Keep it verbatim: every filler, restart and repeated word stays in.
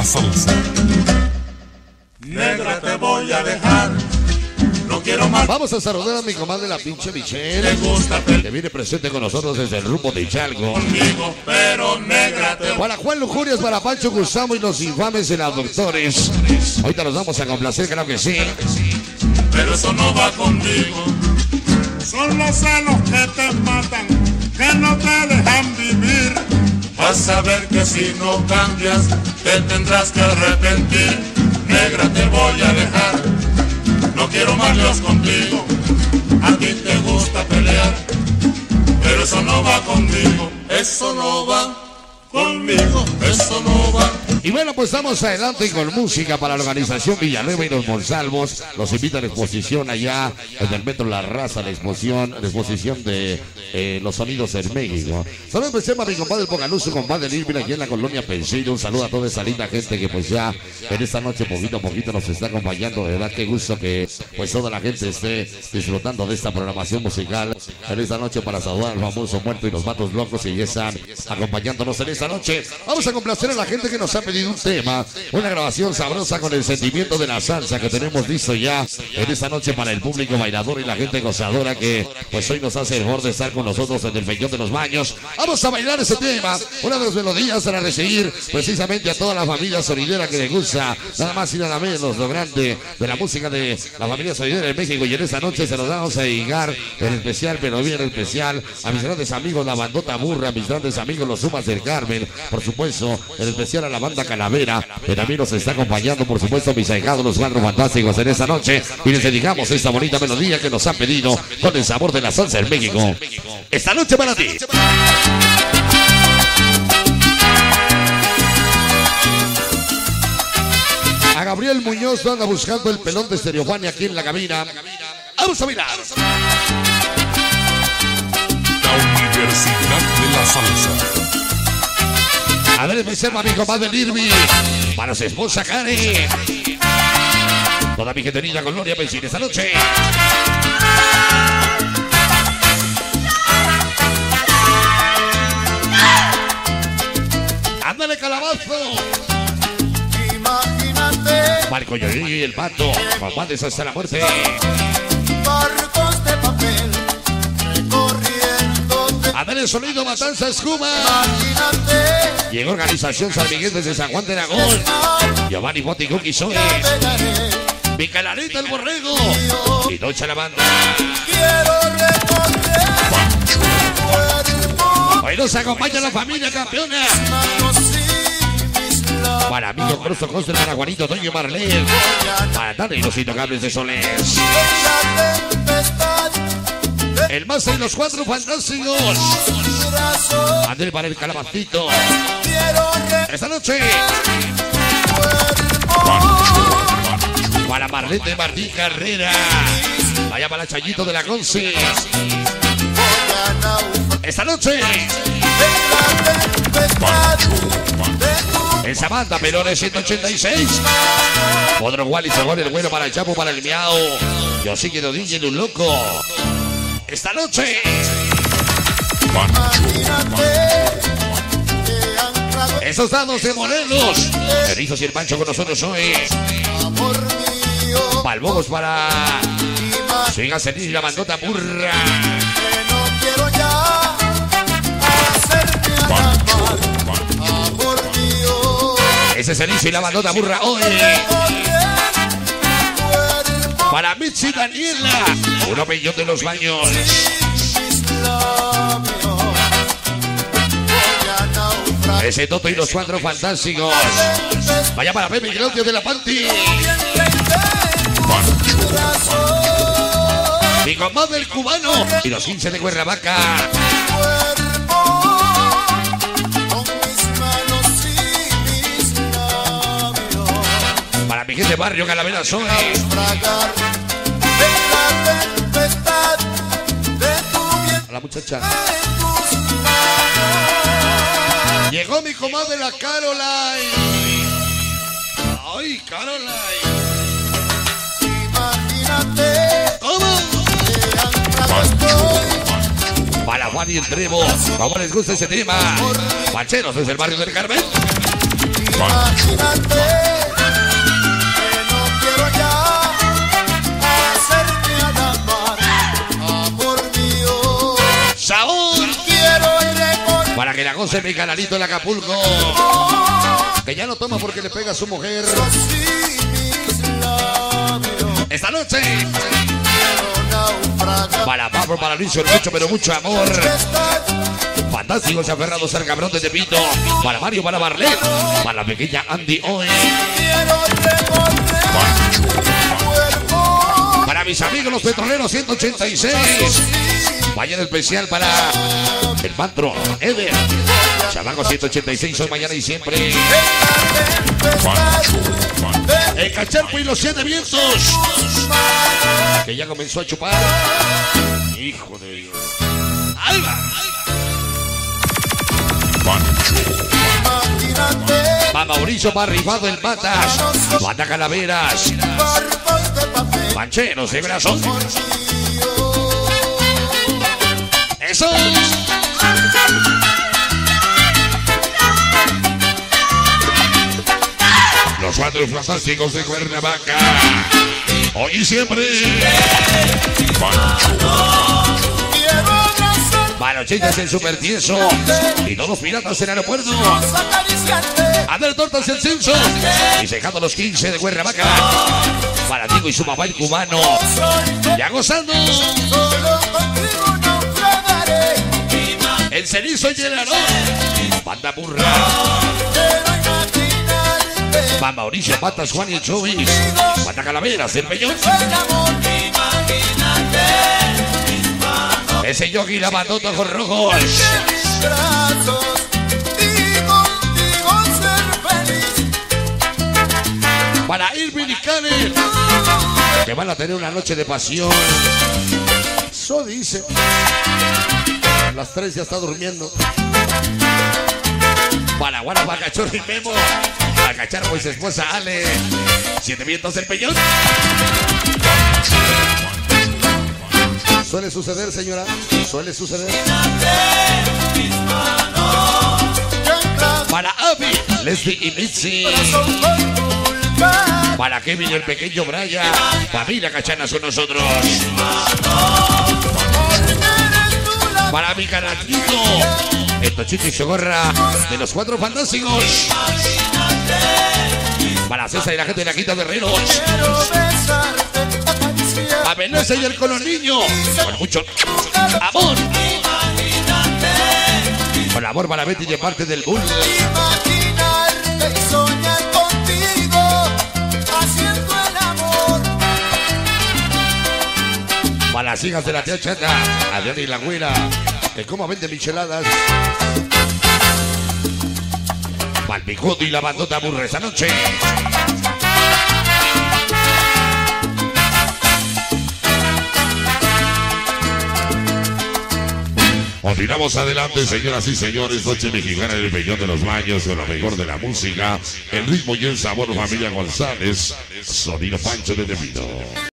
la salsa. Negra, te voy a dejar. No quiero más. Vamos a saludar a mi comadre la pinche Michelle, Te gusta que viene presente con nosotros desde el rumbo de Chalco. conmigo, pero negra te voy. Para Juan Lujurias, para Pancho Gustavo y los infames de los doctores. Ahorita nos vamos a complacer, claro que sí. Pero eso no va conmigo. Son los celos que te matan, que no te dejan vivir. Vas a ver que si no cambias, te tendrás que arrepentir. Negra, te voy a dejar. No quiero más líos contigo. A ti te gusta pelear, pero eso no va conmigo. Eso no va conmigo. Eso no va. Y bueno, pues estamos adelante con música para la organización Villanueva y los Monsalvos. Los invita a la exposición allá en el Metro La Raza, la exposición, la exposición de eh, los sonidos en México. Saludos especial para mi compadre Pogaluso, compadre Lirvin, aquí en la colonia Pensillo. Un saludo a toda esa linda gente que pues ya en esta noche poquito a poquito nos está acompañando. De verdad, qué gusto que pues toda la gente esté disfrutando de esta programación musical en esta noche para saludar al famoso muerto y los vatos locos que ya están acompañándonos en esta noche. Vamos a complacer a la gente que nos ha pedido un tema, una grabación sabrosa con el sentimiento de la salsa que tenemos listo ya en esta noche para el público bailador y la gente gozadora que pues hoy nos hace el honor de estar con nosotros en el Peñón de los Baños. Vamos a bailar ese tema, una de las melodías para recibir precisamente a toda la familia sonidera que le gusta nada más y nada menos lo grande de la música de la familia sonidera en México. Y en esta noche se nos vamos a dedicar en especial, pero bien especial, a mis grandes amigos la bandota Burra, a mis grandes amigos los Sumas del Carmen, por supuesto en especial a la banda Calavera, que también nos está acompañando, por supuesto, mis ahijados, los cuatro fantásticos en esta noche. Y les dedicamos esta bonita melodía que nos han pedido con el sabor de la salsa en México. Esta noche para ti. A Gabriel Muñoz anda buscando el pelón de Stereofania aquí en la cabina. Vamos a mirar. La Universidad de la Salsa. A ver, me serva mi compadre Lirvi, para su esposa Karen. Toda mi gente linda con Gloria Pensil esta noche. ¡Ándale, calabazo! Imagínate. Marco Yoyi y el Pato, compadres hasta la muerte. Barcos de papel recorriendo. ¡Ándale, el sonido Matanza Escuma! Imagínate. Llegó Organización San Miguel desde San Juan de Aragón. Giovanni Botti Cookie Soy. Mi Calarita el Borrego. Y Noche la banda. Quiero recorrer tu cuerpo. Hoy nos acompaña la familia campeona. Manos y mis labios. Para amigo Crosto Costa, para Juanito, Toño y Marlene. Para Tana y los Intocables de Solés. En la tempestad de El Maza y los Cuatro Fantásticos. tus brazos. André para el Calabacito. Quiero recorrer Esta noche. tu cuerpo. Para Marlene Martín Carrera. Vaya para Chayito de la Conce. Esta noche. En Samantha, Pelones ciento ochenta y seis. Otro Wally se pone el bueno para el Chapo, para el Miao. Yo sí quiero D J un loco. Esta noche. Esos dados de Morelos. Erizos y el Pancho con nosotros hoy. Palmogos para su hija Celine y la bandota Burra. Ese es Celine y la bandota Burra hoy. Para Mitzi y Daniela. Uno Peñón de los Baños. Ese Toto y los Cuatro Fantásticos. Vaya para Pepe y Claudio de la Panti. Mi comadre el cubano. Y los quince de Cuernavaca. Para mi gente barrio Calavera Soy. A la muchacha. Llegó mi comadre la Caroline. Ay, Caroline. Imagínate. ¿Cómo? Estoy. Para Juan y el Trevo. ¿Cómo les gusta ese tema? Pancheros desde el barrio del Carmen. Imagínate que no quiero ya hacerme al amar, amor mío. ¡Sabor! Quiero recordar Para que la goce mi canalito en Acapulco. Que ya no toma porque le pega a su mujer. así mis labios. Esta noche. Quiero naufragar. Para Pablo, para Luis, mucho, pero mucho amor. Estás Fantásticos aferrados al cabrón de Tepito. Para Mario, para Marlene. Para la pequeña Andy hoy. quiero recorrer tu cuerpo. Para mis amigos los petroleros ciento ochenta y seis. Mañana especial para el Pantro, Eder. Chamaco ciento ochenta y seis, hoy, mañana y siempre. El Cacharpo y los siete vientos. Que ya comenzó a chupar. Hijo de Dios. ¡Ahí va! Imagínate Va Mauricio, va Rifado el Matas. Mata Calaveras. barcos de papel. Mancheros de brazo. Mío. ¡Eso! Los cuatro fantásticos de Cuernavaca. Hoy y siempre. Quiero abrazarte, Manochitas el super tieso. Y todos los piratas en el aeropuerto. acariciarte. A ver, tortas el censo. Y dejando los quince de Cuernavaca. Para Diego y su papá el cubano. Ya gozando. Solo contigo naufragaré. El cenizo y el arón. Banda burra. Quiero imaginarte. Va Mauricio, Patas, Juan y el Chovis. Banda Calaveras, el Peñón. El amor. Ese yogi la batota con rojos. De mis brazos. Y contigo ser feliz. Para Irving y Karen. Que van a tener una noche de pasión. Eso dice. A las tres ya está durmiendo. Para Guara, para Cachorro y Memo. Para Cacharpo y su esposa Ale. Siete vientos del Peñón. Suele suceder, señora. Suele suceder. Para Abby, Leslie y Mitzi. Para Kevin y el pequeño Brian. Familia Cachana son nosotros. Para mi canatito. El Tochito y su gorra de los cuatro fantásticos. Para César y la gente de la Quinta de Herreros. A Venecia y el con los niños. Con mucho amor. Con amor para Betty de parte del Bull. Imaginarte y soñar contigo, haciendo el amor. Para las hijas de la tía Chata. Adriana y la güera. Que como vende micheladas. Para el Picudo y la bandota burra esa noche. Continuamos adelante, señoras y señores. Noche mexicana del Peñón de los Baños, con lo mejor de la música, el ritmo y el sabor, familia González. Sonido Pancho de Tepito.